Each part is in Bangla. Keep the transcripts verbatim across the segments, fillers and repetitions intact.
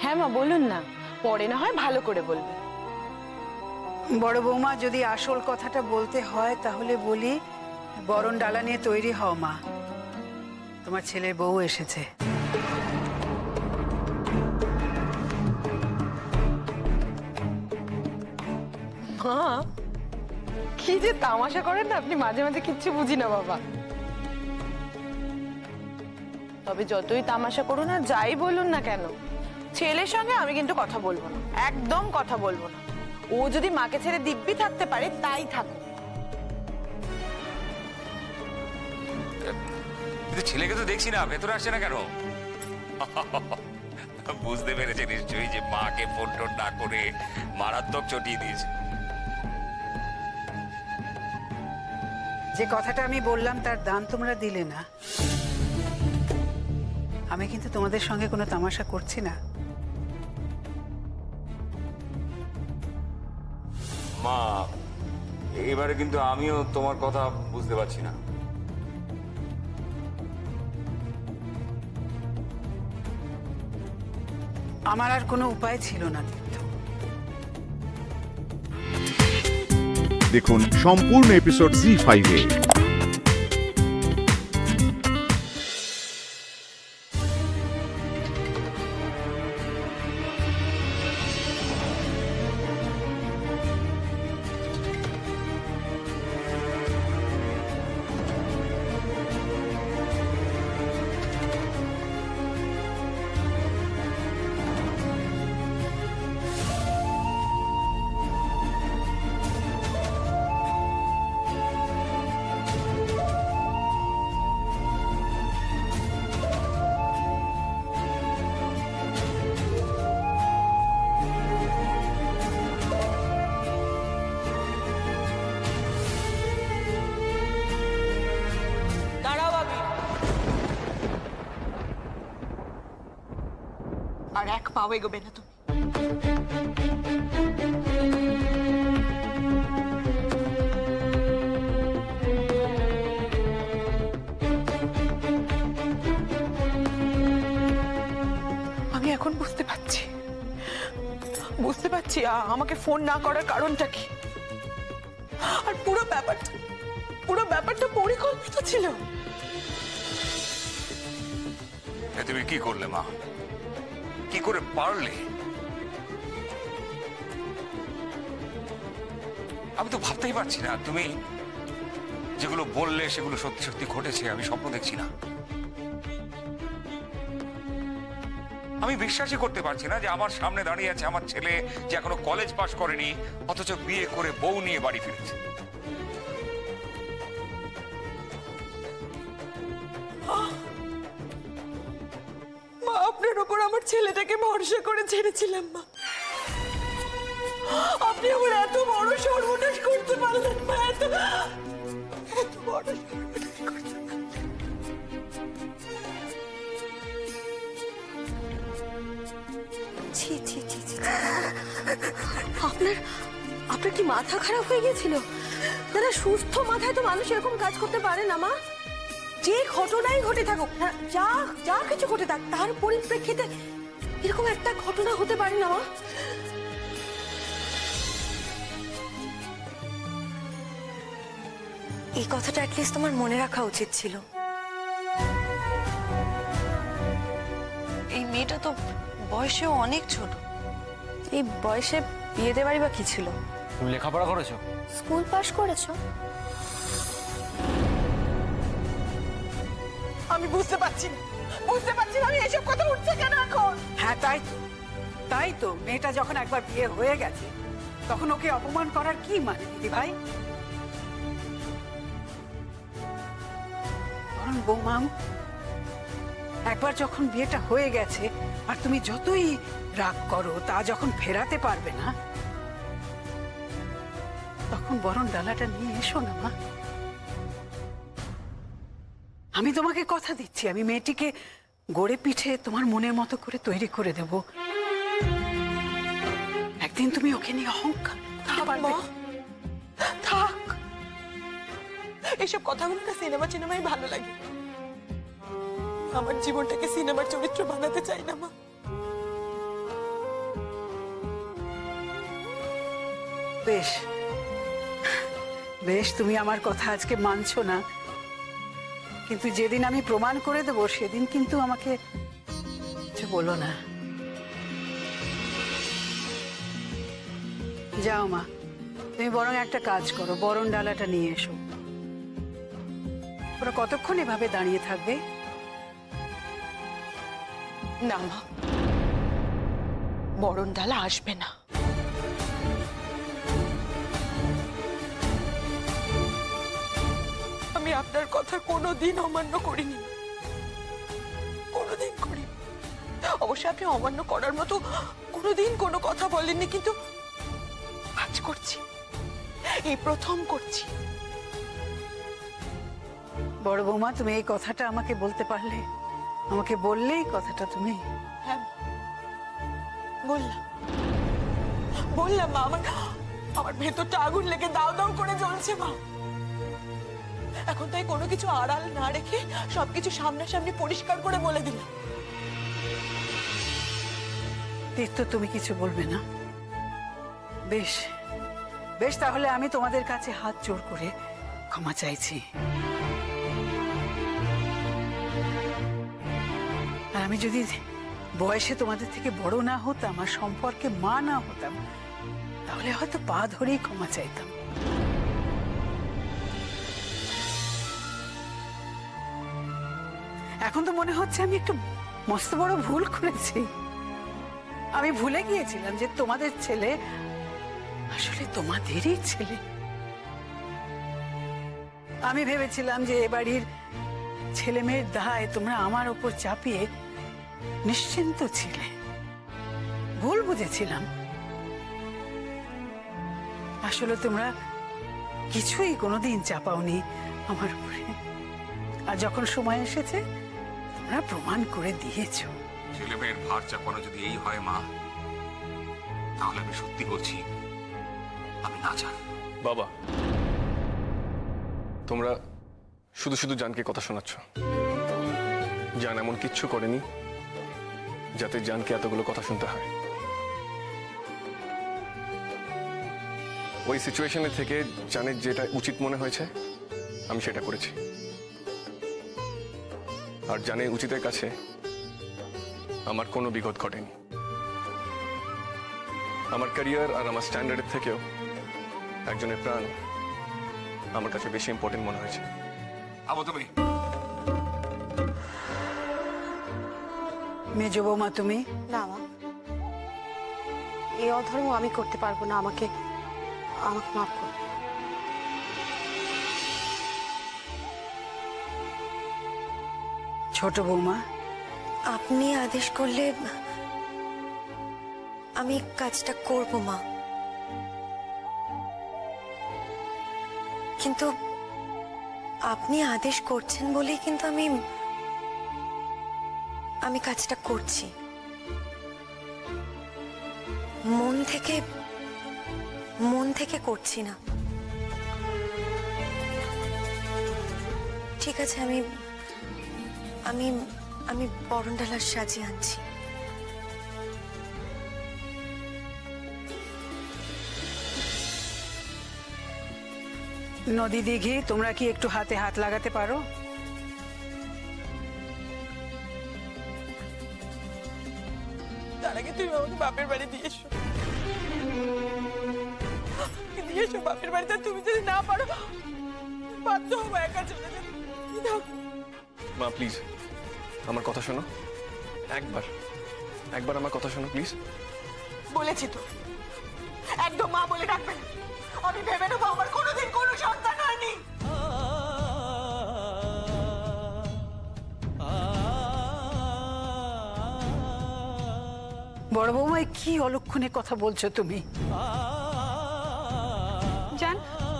হ্যাঁ মা বলুন না, পরে না হয় ভালো করে বলবে। বড় বৌমা, যদি আসল কথাটা বলতে হয় তাহলে বলি, বরণ ডালা নিয়ে তৈরি হও মা, তোমার ছেলের বউ এসেছে। মা কি যে তামাশা করেন না আপনি, মাঝে মাঝে কিচ্ছু বুঝি না বাবা। তবে যতই তামাশা করুন আর যাই বলুন না কেন, ছেলের সঙ্গে আমি কিন্তু কথা বলবো না, একদম কথা বলবো না। ও যদি মাকে ছেড়ে দিব্যি থাকতে পারে তাই থাকুক। ছেলেকে তো দেখছি না, ভেতরে আসছে না কেন? বুঝতে পেরেছে নিশ্চয়ই যে মাকে ফোন টোন না করে মারাত্মক চটিয়ে দিয়েছে। যে কথাটা আমি বললাম তার দাম তোমরা দিলে না। আমি কিন্তু তোমাদের সঙ্গে কোনো তামাশা করছি না। মা, এবারে কিন্তু আমিও তোমার কথা বুঝতে পারছি না। আমার আর কোনো উপায় ছিল না। দেখুন সম্পূর্ণ এপিসোড জি ফাইভে। আর এক পাও এগোবে না তুমি। আমি এখন বুঝতে পারছি বুঝতে পারছি আমাকে ফোন না করার কারণটা কি। আর পুরো ব্যাপারটা পুরো ব্যাপারটা পরিকল্পিত ছিল। তুমি কি করলে মা? কি করে পারলে? আমি তো ভাবতেই পারছি না, তুমি যেগুলো বললে সেগুলো সত্যি সত্যি ঘটেছে, আমি স্বপ্ন দেখছি না। আমি বিশ্বাসই করতে পারছি না যে আমার সামনে দাঁড়িয়ে আছে আমার ছেলে, যে এখনো কলেজ পাশ করেনি, অথচ বিয়ে করে বউ নিয়ে বাড়ি ফিরেছে। মা, আপনার উপর আমার ছেলেটাকে ভরসা করে ছেড়েছিলাম মা। আপনি আমার এত বড় সর্বনাশ করতে পারলেন মা, এত এত বড় সর্বনাশ করতে পারলেন। ছি ছি ছি ছি, আপনার আপনার কি মাথা খারাপ হয়ে গেছিল? দাদা, সুস্থ মাথায় তো মানুষ এরকম কাজ করতে পারে না মা। যে ঘটনাই ঘটে থাকুক, যা যা কিছু ঘটে থাক, তার পরিপ্রেক্ষিতে এরকম একটা ঘটনা হতে পারে না মা। এই কথাটা অ্যাটলিস্ট তোমার মনে রাখা উচিত ছিল। এই মেয়েটা তো বয়সেও অনেক ছোট। এই বয়সে বিয়ে দেওয়ারই বা কি ছিল? তুমি লেখাপড়া করেছো? স্কুল পাশ করেছো? আমি বুঝতে পারছি না বুঝতে পারছি না আমি এসব কথা উঠছে কেন এখন। হ্যাঁ তাই তো তাই তো মেয়েটা যখন একবার বিয়ে হয়ে গেছে তখন ওকে অপমান করার কি মানে দিদি ভাই? কারণ বৌমা, একবার যখন বিয়েটা হয়ে গেছে আর তুমি যতই রাগ করো, তা যখন ফেরাতে পারবে না, তখন বরণ ডালাটা নিয়ে এসো না মা। আমি তোমাকে কথা দিচ্ছি, আমি মেয়েটিকে গড়ে পিঠে তোমার মনের মতো করে তৈরি করে দেব। একদিন তুমি ওকে নিয়ে অহংকার পারবে। থাক, এসব কথাগুলো না সিনেমা সিনেমাই ভালো লাগে। আমার জীবনটাকে সিনেমার চরিত্র বানাতে চাই না মা। বেশ বেশ, তুমি আমার কথা আজকে মানছো না, কিন্তু যেদিন আমি প্রমাণ করে দেবো সেদিন কিন্তু আমাকে কিছু বলো না। যাও মা, তুমি বরং একটা কাজ করো, বরণ ডালাটা নিয়ে এসো। ওরা কতক্ষণ এভাবে দাঁড়িয়ে থাকবে? না মা, বরণ ডালা আসবে না। আমি আপনার কথা কোনোদিন অমান্য করিনি, কোনোদিন করিনি। অবশ্যই আপনি অমান্য করার মতো কোনোদিন কোনো কথা বলেননি, কিন্তু আজ করছি, এই প্রথম করছি। বড় বৌমা, তুমি এই কথাটা আমাকে বলতে পারলে, আমাকে বললেই কথাটা তুমি। হ্যাঁ বললাম, বললাম মা, আমার আমার ভেতরটা আগুন লেগে দাও দাও করে জ্বলছে মা। এখন তাই কোনো কিছু আড়াল না রেখে সবকিছু সামনাসামনি পরিষ্কার করে বলে দিলাম। তীর্থ, তুমি কিছু বলবে না? বেশ বেশ, তাহলে আমি তোমাদের কাছে হাত জোড় করে ক্ষমা চাইছি। আর আমি যদি বয়সে তোমাদের থেকে বড় না হতাম আর সম্পর্কে মা না হতাম, তাহলে হয়তো পা ধরেই ক্ষমা চাইতাম। এখন তো মনে হচ্ছে আমি একটু মস্ত বড় ভুল করেছি। আমি ভুলে গিয়েছিলাম যে তোমাদের ছেলে আসলে তোমাদেরই ছেলে। আমি ভেবেছিলাম যে এ বাড়ির ছেলে মেয়ের দায় তোমরা আমার উপর চাপিয়ে নিশ্চিন্ত ছিলে। ভুল বুঝেছিলাম। আসলে তোমরা কিছুই কোনোদিন চাপাওনি আমার উপরে, আর যখন সময় এসেছে তোমরা প্রমাণ করে দিয়েছো। ছেলে মেয়ের ভার চাপানো যদি এই হয় মা, তাহলে আমি সত্যি বলছি আমি না চাই। বাবা, তোমরা শুধু শুধু জানকে কথা শোনাচ্ছ। জান এমন কিচ্ছু করেনি যাতে জানকে এতগুলো কথা শুনতে হয়। ওই সিচুয়েশনে থেকে জানের যেটা উচিত মনে হয়েছে আমি সেটা করেছি। আর জানের উচিতের কাছে আমার কোনো বিঘত ঘটেনি। আমার ক্যারিয়ার আর আমার স্ট্যান্ডার্ডের থেকেও একজনের প্রাণ আমার কাছে বেশি ইম্পর্টেন্ট মনে হয়েছে। আবো তুমি মেজো বৌমা, তুমি? না মা, এই অধর্ম আমি করতে পারবো না, আমাকে আমাকে মাফ করো। ছোট বৌমা, আপনি আদেশ করলে আমি কাজটা করব মা, কিন্তু আপনি আদেশ করছেন বলেই কিন্তু আমি আমি কাজটা করছি। মন থেকে মন থেকে করছি না। ঠিক আছে, আমি আমি আমি বরণডালার সাজিয়ে আনছি। নদী দিঘি, তোমরা কি একটু হাতে হাত লাগাতে পারো? তার আগে তুমি আমাকে বাপের বাড়ি দিয়ে এসো, দিয়ে এসো বাপের বাড়িতে। তুমি যদি না পারো বাধ্য হবো একা চলে যেতে। মা প্লিজ আমার কথা শোনো, একবার একবার আমার কথা শোনো প্লিজ। বলেছি তো, একদম মা বলে ডাকবে না। আমি ভেবে নেবো আমার কোনোদিন কোনো সন্তান হয়নি। বড় বৌমা, কি অলক্ষণে কথা বলছো তুমি? জান,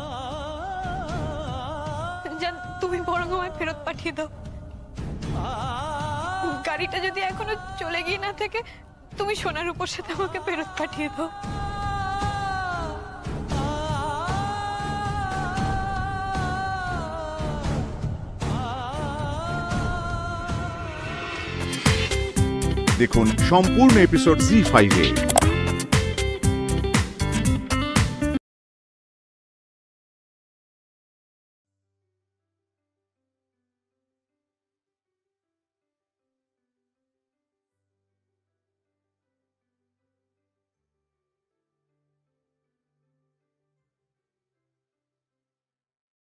জান তুমি বরং আমায় ফেরত পাঠিয়ে দাও। গাড়িটা যদি এখনো চলে গিয়ে না থাকে, তুমি সোনার উপর সাথে আমাকে ফেরত পাঠিয়ে দাও। দেখুন সম্পূর্ণ এপিসোড জি ফাইভে।